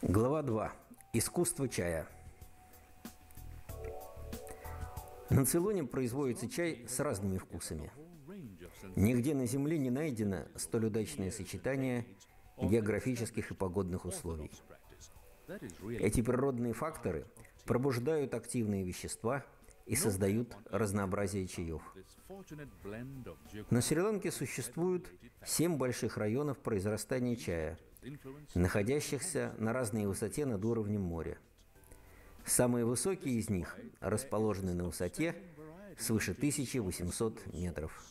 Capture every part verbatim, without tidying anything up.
Глава два. Искусство чая. На Цейлоне производится чай с разными вкусами. Нигде на Земле не найдено столь удачное сочетание географических и погодных условий. Эти природные факторы пробуждают активные вещества и создают разнообразие чаев. На Шри-Ланке существует семь больших районов произрастания чая, находящихся на разной высоте над уровнем моря. Самые высокие из них расположены на высоте свыше тысячи восьмисот метров.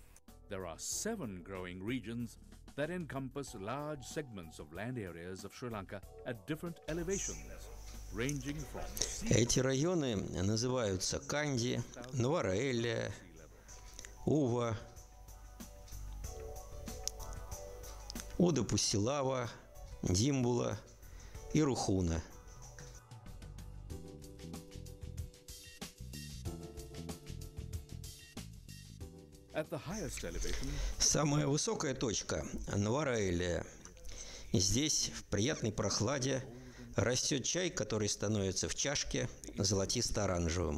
That encompass large segments of land areas of Sri Lanka at different elevations, ranging from... Эти районы называются Канди, Нувара-Элия, Ува, Удапусилава, Димбула и Рухуна. Самая высокая точка – Нувара-Элия. Здесь, в приятной прохладе, растет чай, который становится в чашке золотисто-оранжевым.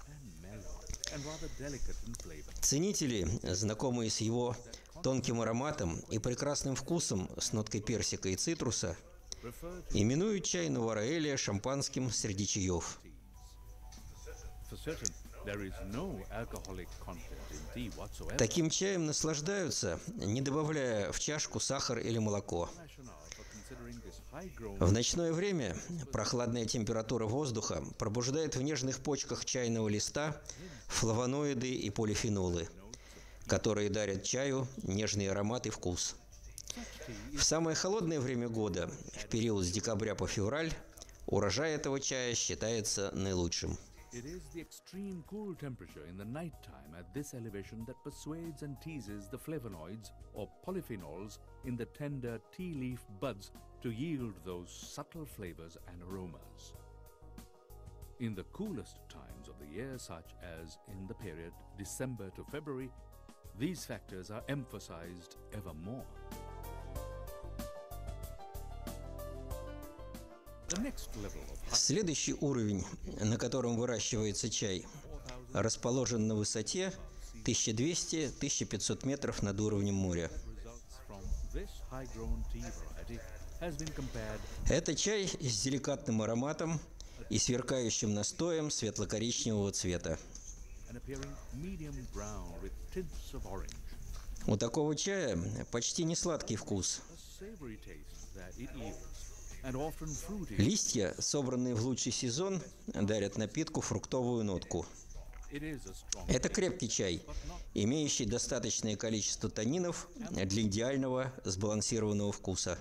Ценители, знакомые с его тонким ароматом и прекрасным вкусом с ноткой персика и цитруса, именуют чай Нувара-Элия шампанским среди чаев. Таким чаем наслаждаются, не добавляя в чашку сахар или молоко. В ночное время прохладная температура воздуха пробуждает в нежных почках чайного листа флавоноиды и полифенолы, которые дарят чаю нежный аромат и вкус. В самое холодное время года, в период с декабря по февраль, урожай этого чая считается наилучшим. It is the extreme cool temperature in the night time at this elevation that persuades and teases the flavonoids or polyphenols in the tender tea leaf buds to yield those subtle flavors and aromas. In the coolest times of the year, such as in the period December to February, these factors are emphasized ever more. Следующий уровень, на котором выращивается чай, расположен на высоте тысяча двести — тысяча пятьсот метров над уровнем моря. Это чай с деликатным ароматом и сверкающим настоем светло-коричневого цвета. У такого чая почти не сладкий вкус. Листья, собранные в лучший сезон, дарят напитку фруктовую нотку. Это крепкий чай, имеющий достаточное количество танинов для идеального сбалансированного вкуса.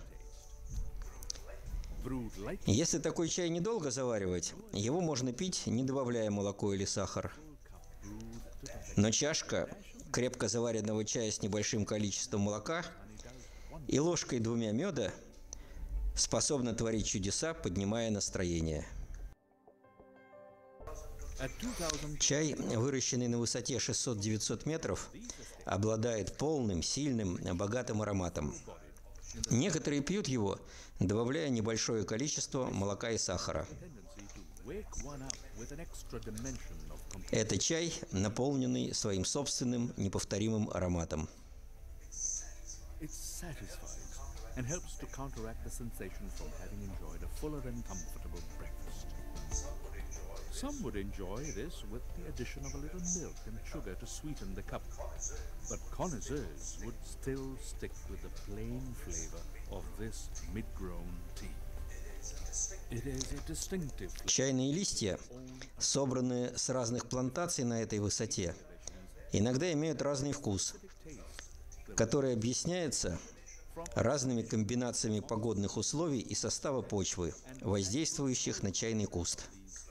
Если такой чай недолго заваривать, его можно пить, не добавляя молоко или сахар. Но чашка крепко заваренного чая с небольшим количеством молока и ложкой двумя меда способна творить чудеса, поднимая настроение. Чай, выращенный на высоте шестьсот — девятьсот метров, обладает полным, сильным, богатым ароматом. Некоторые пьют его, добавляя небольшое количество молока и сахара. Это чай, наполненный своим собственным неповторимым ароматом. And helps to counteract the sensation from having enjoyed a fuller and comfortable breakfast. Some would enjoy this with the addition of a little milk and sugar to sweeten the cup, but connoisseurs would still stick with the plain flavor of this mid-grown tea. It is a distinctive... Чайные листья, собранные с разных плантаций на этой высоте, иногда имеют разный вкус, который объясняется разными комбинациями погодных условий и состава почвы, воздействующих на чайный куст.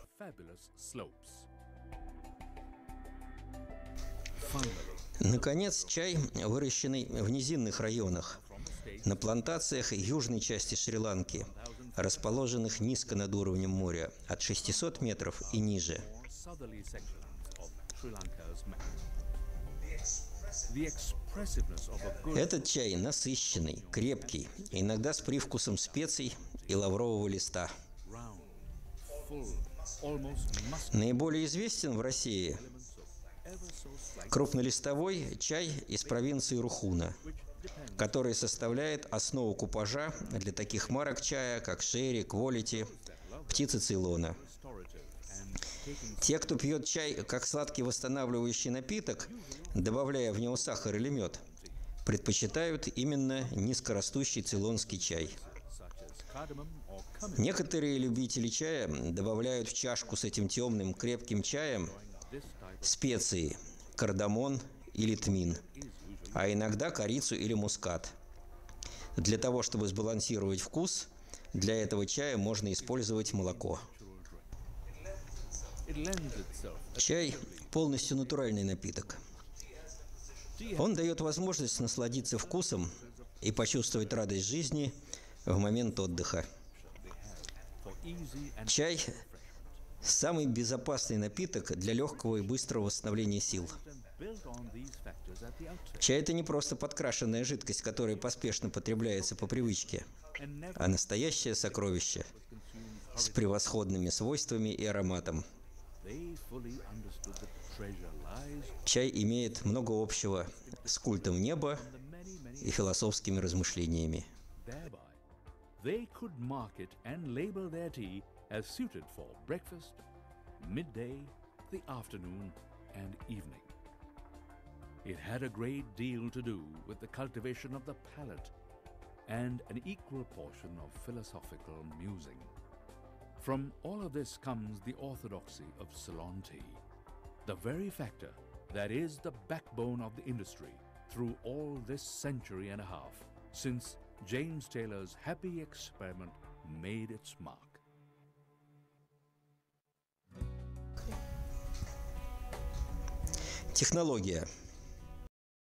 Наконец, чай, выращенный в низинных районах, на плантациях южной части Шри-Ланки, расположенных низко над уровнем моря, от шестисот метров и ниже. the expressiveness of a good Этот чай насыщенный, крепкий, иногда с привкусом специй и лаврового листа. round, full, almost musky Наиболее известен в России elements of ever so slight, крупнолистовой чай из провинции Рухуна, which depends который составляет основу купажа для таких марок чая, как Шерри, Кволити, птица Цейлона. restorative and taking Те, кто пьет чай как сладкий восстанавливающий напиток, добавляя в него сахар или мед, предпочитают именно низкорастущий цейлонский чай. such as cardamom or cumin, Некоторые любители чая добавляют в чашку с этим темным крепким чаем this type специи – кардамон или тмин, is usually а иногда корицу или мускат. Для того, чтобы сбалансировать вкус, для этого чая можно использовать молоко. it lends itself. Чай – полностью натуральный напиток. Он дает возможность насладиться вкусом и почувствовать радость жизни в момент отдыха. For easy and Чай – самый безопасный напиток для легкого и быстрого восстановления сил. built on these factors at the outset, Чай – это не просто подкрашенная жидкость, которая поспешно потребляется по привычке, and never а настоящее сокровище с превосходными свойствами и ароматом. they fully understood that the treasure lies Чай имеет много общего с культом неба in the many, many и философскими размышлениями. thereby. They could market and label their tea as suited for breakfast, midday, the afternoon, and evening. It had a great deal to do with the cultivation of the palate and an equal portion of philosophical musing. From all of this comes the orthodoxy of Ceylon tea, the very factor that is the backbone of the industry through all this century and a half, since James Taylor's happy experiment made its mark. Технология.